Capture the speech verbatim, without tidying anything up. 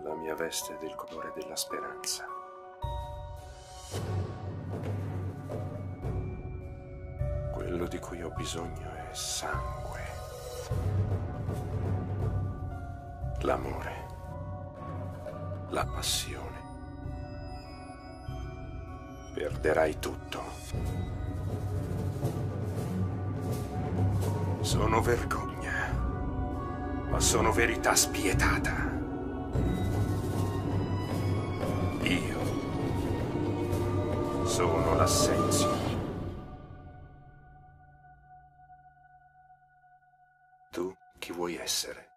La mia veste è del colore della speranza. Quello di cui ho bisogno è sangue. L'amore. La passione. Perderai tutto. Sono vergogna, ma sono verità spietata. Io sono l'Assenzio. Tu chi vuoi essere?